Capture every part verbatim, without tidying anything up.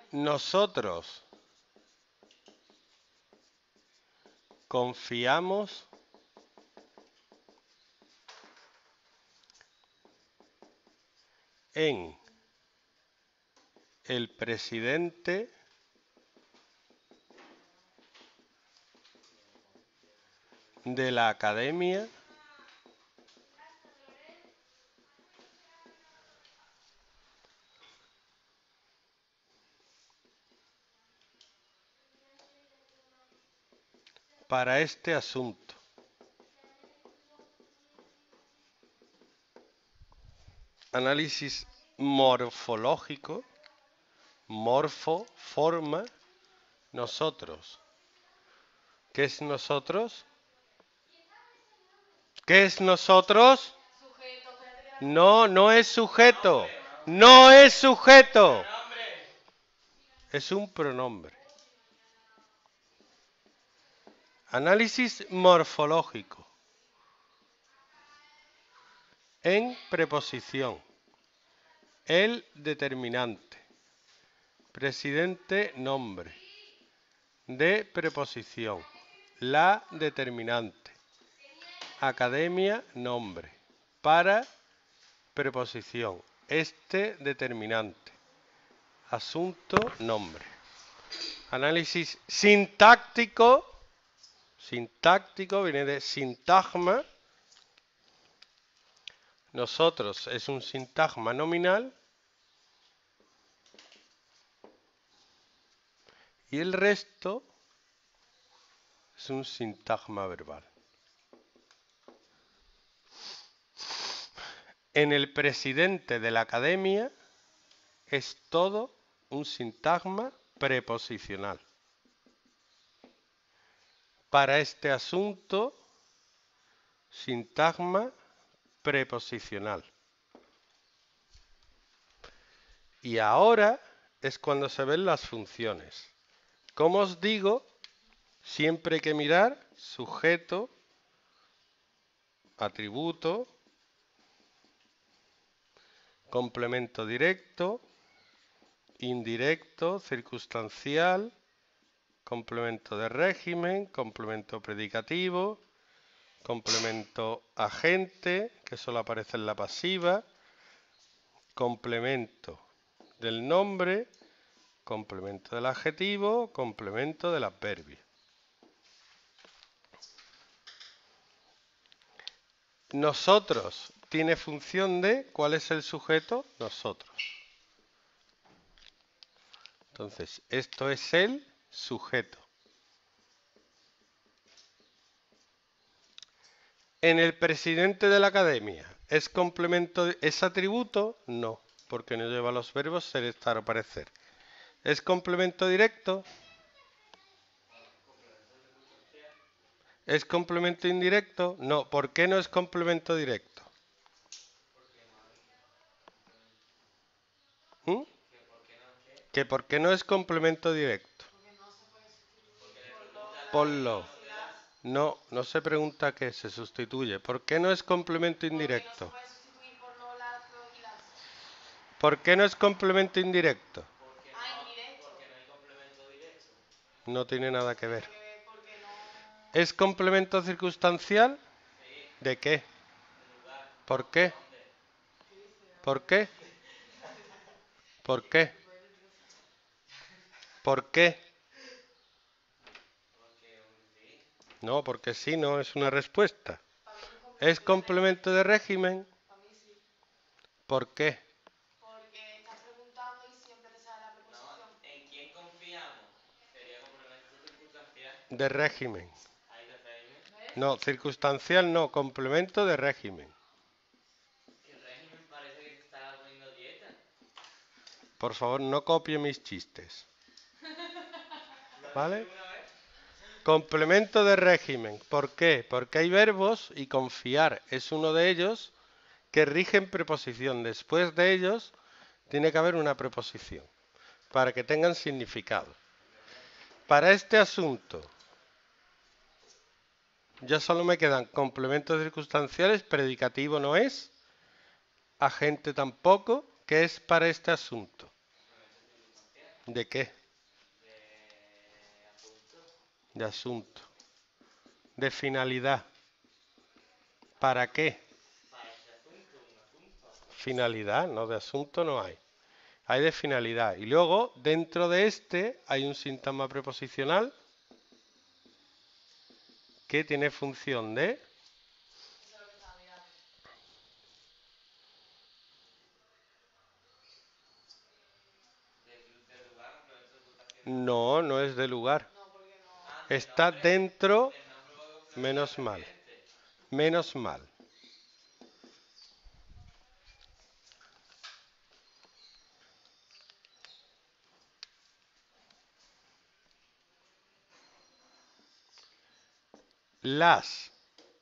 Nosotros confiamos en el presidente de la Academia para este asunto. Análisis morfológico, morfo, forma, nosotros. ¿Qué es nosotros? ¿Qué es nosotros? No, no es sujeto. No es sujeto. Es un pronombre. Análisis morfológico. En preposición. El determinante. Presidente, nombre. De preposición. La determinante. Academia, nombre. Para, preposición. Este determinante. Asunto, nombre. Análisis sintáctico. Sintáctico viene de sintagma. Nosotros es un sintagma nominal. Y el resto es un sintagma verbal. En el presidente de la academia es todo un sintagma preposicional. Para este asunto, sintagma preposicional. Y ahora es cuando se ven las funciones. Como os digo, siempre hay que mirar sujeto, atributo, complemento directo, indirecto, circunstancial, complemento de régimen, complemento predicativo, complemento agente, que solo aparece en la pasiva, complemento del nombre, complemento del adjetivo, complemento del adverbio. Nosotros tiene función de, ¿cuál es el sujeto? Nosotros. Entonces, esto es el sujeto. En el presidente de la academia, ¿es complemento, es atributo? No, porque no lleva los verbos ser, estar o parecer. ¿Es complemento directo? ¿Es complemento indirecto? No, ¿por qué no es complemento directo? ¿Mm? ¿Que por qué no es complemento directo? Ponlo. No, no se pregunta qué, se sustituye. ¿Por qué no es complemento indirecto? ¿Por qué no es complemento indirecto? No tiene nada que ver. ¿Es complemento circunstancial? ¿De qué? ¿Por qué? ¿Por qué? ¿Por qué? ¿Por qué? No, porque sí, no es una respuesta. ¿Es complemento de régimen? ¿Por qué? Porque estás preguntando y siempre te sale la preposición. No, ¿en quién confiamos? Sería complemento circunstancial. De régimen. ¿Hay de régimen? No, circunstancial no, complemento de régimen. El régimen parece que te estaba poniendo dieta. Por favor, no copie mis chistes. ¿Vale? Complemento de régimen. ¿Por qué? Porque hay verbos y confiar es uno de ellos que rigen preposición. Después de ellos tiene que haber una preposición para que tengan significado. Para este asunto ya solo me quedan complementos circunstanciales, predicativo no es, agente tampoco, que es para este asunto. ¿De qué? De asunto. De asunto. De finalidad. ¿Para qué? Para ese asunto, un asunto. Finalidad, no, de asunto no hay. Hay de finalidad. Y luego, dentro de este, hay un sintagma preposicional que tiene función de... Eso es lo que estaba mirando. De, de lugar, complemento de ocultación. No, no es de lugar. No, porque no. Ah, del Está nombre. dentro, Del nombre o de una menos unidad mal. referente. Menos mal. Las.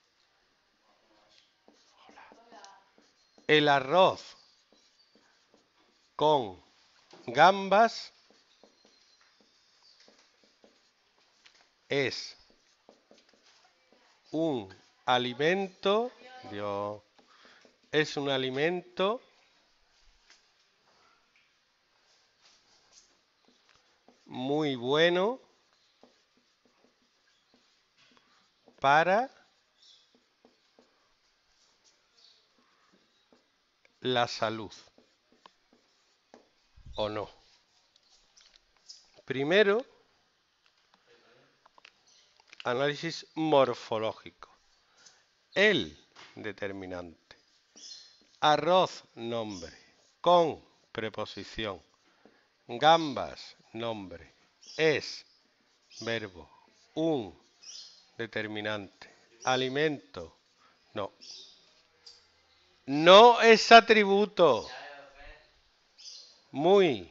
El arroz con gambas es un alimento, Dios, es un alimento muy bueno para la salud. ¿O no? Primero, análisis morfológico. El determinante. Arroz, nombre. Con preposición. Gambas, nombre. Es, verbo. Un determinante. Alimento, no. No es atributo. Ya veo, Fer. Muy,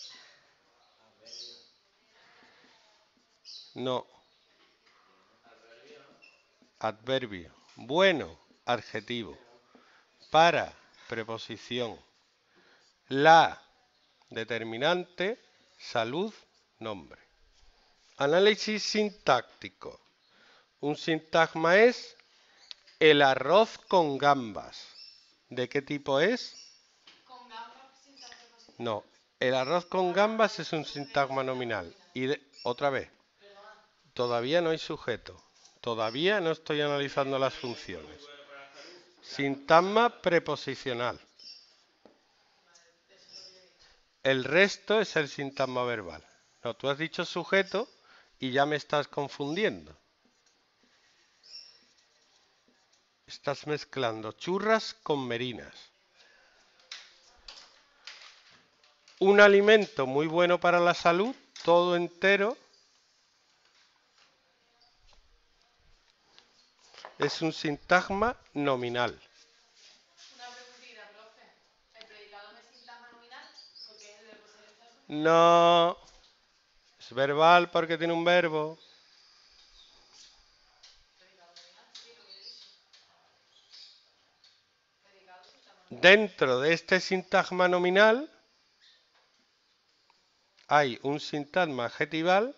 no. Adverbio, ¿no? Adverbio. Bueno, adjetivo. Para, preposición. La, determinante. Salud, nombre. Análisis sintáctico. Un sintagma es el arroz con gambas. ¿De qué tipo es? Con gambas sin tan preposición. No. El arroz con gambas es un sintagma nominal. Y de, otra vez, Perdona. todavía no hay sujeto. Todavía no estoy analizando las funciones. Sintagma preposicional. El resto es el sintagma verbal. No, tú has dicho sujeto y ya me estás confundiendo. Estás mezclando churras con merinas. Un alimento muy bueno para la salud, todo entero, es un sintagma nominal. Una preguntita, profe. ¿El predicado no es sintagma nominal? Porque es el verbo ser está sujeto. No, es verbal porque tiene un verbo. Predicado nominal, sí, lo que he dicho. Predicado sintagma nominal. Dentro de este sintagma nominal hay un sintagma adjetival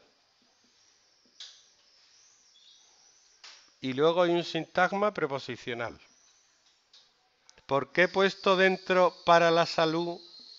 y luego hay un sintagma preposicional. ¿Por qué he puesto dentro para la salud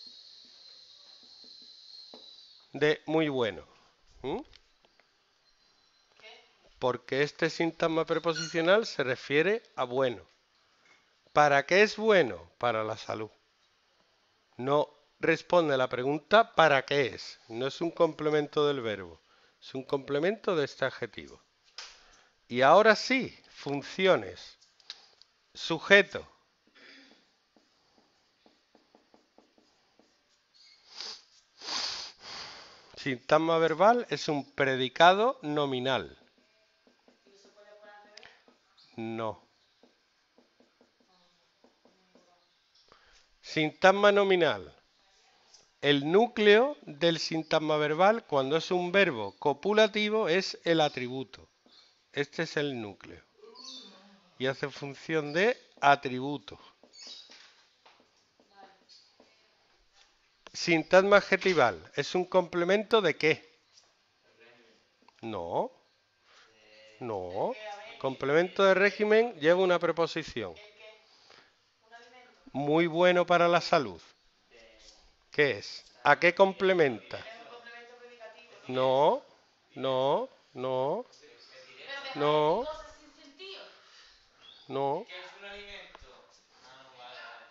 de muy bueno? ¿Mm? ¿Qué? Porque este sintagma preposicional se refiere a bueno. ¿Para qué es bueno? Para la salud. No responde a la pregunta ¿para qué es? No es un complemento del verbo, es un complemento de este adjetivo. Y ahora sí, funciones. Sujeto. Sintagma verbal es un predicado nominal. ¿Y no se puede poner al revés? No. Sintagma nominal. El núcleo del sintagma verbal, cuando es un verbo copulativo, es el atributo. Este es el núcleo. Y hace función de atributo. Vale. Sintagma adjetival. ¿Es un complemento de qué? No. No. ¿Qué? A ver. Complemento de régimen lleva una preposición. ¿El qué? ¿Un alimento? Muy bueno para la salud. ¿Qué es? ¿A qué complementa? Es un complemento No, no, no, Pero deja de no, decir cosas sin sentido. no. ¿Qué es un alimento? Ah, no, vale, vale.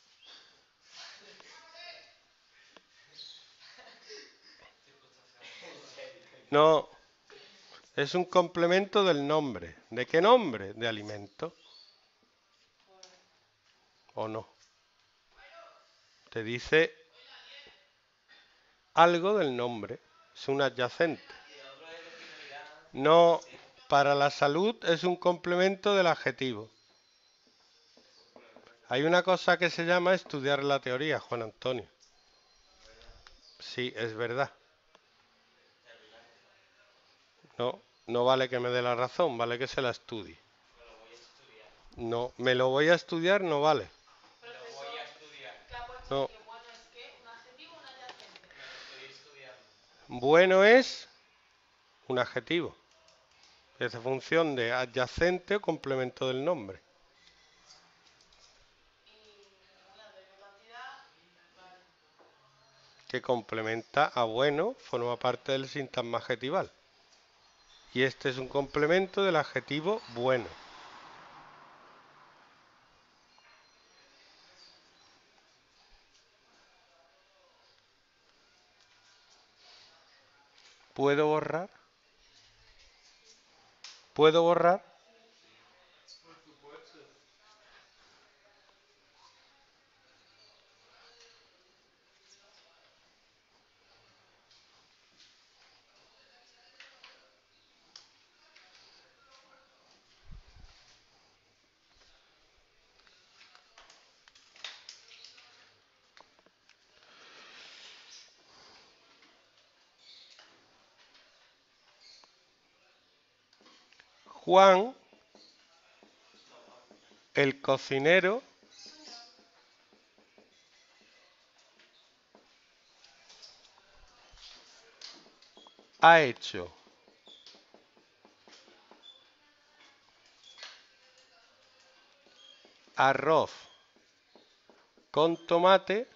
No, es un complemento del nombre. ¿De qué nombre? De alimento. ¿O no? Te dice algo del nombre. Es un adyacente. Y el otro es de finalidad. No, para la salud es un complemento del adjetivo. Hay una cosa que se llama estudiar la teoría, Juan Antonio. Sí, es verdad. No, no vale que me dé la razón, vale que se la estudie. Me lo voy a estudiar. No, me lo voy a estudiar, no vale. Me lo voy a estudiar. ¿Qué ha puesto No, que bueno es que un adjetivo o un adyacente? Me lo estoy estudiando. bueno es un adjetivo. Es en función de adyacente o complemento del nombre. Y una de qué cantidad, vale. Que complementa a bueno, forma parte del sintagma adjetival. Y este es un complemento del adjetivo bueno. ¿Puedo borrar? ¿Puedo borrar? Por supuesto. Juan, el cocinero, ha hecho arroz con tomate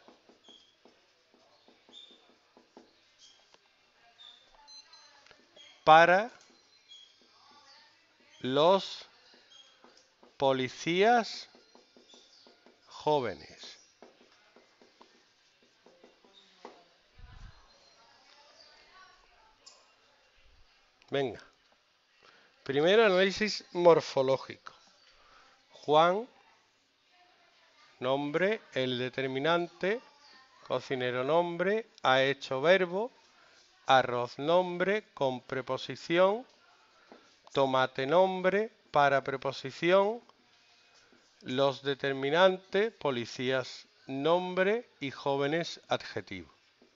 para los policías jóvenes. Venga. Primero análisis morfológico. Juan, nombre, el determinante, cocinero nombre, ha hecho verbo, arroz nombre con preposición, tomate nombre para preposición, los determinantes, policías nombre y jóvenes adjetivo.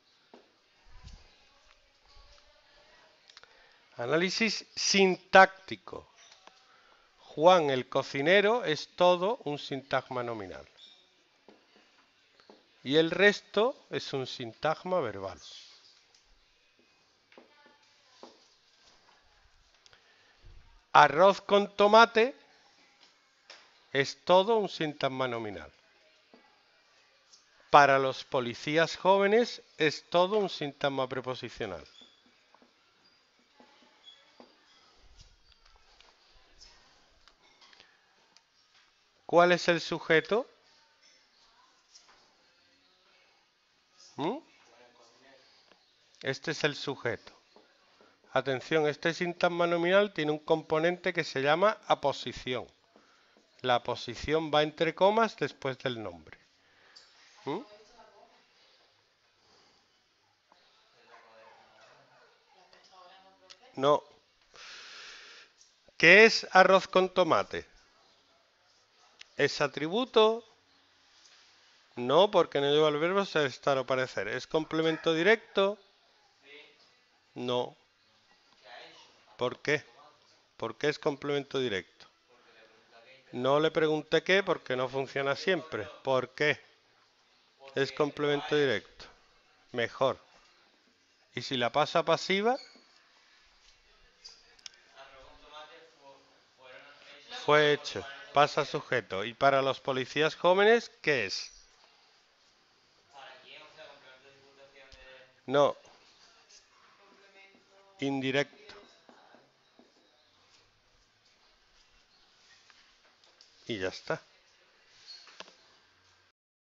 Análisis sintáctico. Juan el cocinero es todo un sintagma nominal. Y el resto es un sintagma verbal. Arroz con tomate es todo un sintagma nominal. Para los policías jóvenes es todo un sintagma preposicional. ¿Cuál es el sujeto? ¿Mm? Este es el sujeto. Atención, este sintagma nominal tiene un componente que se llama aposición. La aposición va entre comas después del nombre. ¿Mm? No. ¿Qué es arroz con tomate? ¿Es atributo? No, porque no lleva el verbo ser, estar o parecer. ¿Es complemento directo? No. ¿Por qué? ¿Por qué es complemento directo? No le pregunté qué porque no funciona siempre. ¿Por qué? Es complemento directo. Mejor. ¿Y si la pasa pasiva? Arroz con tomate fu- fueron hechos. Fue hecho. Pasa sujeto. ¿Y para los policías jóvenes qué es? ¿Para quién? O sea, complemento de disputación de. No. indirecto. Y ya está.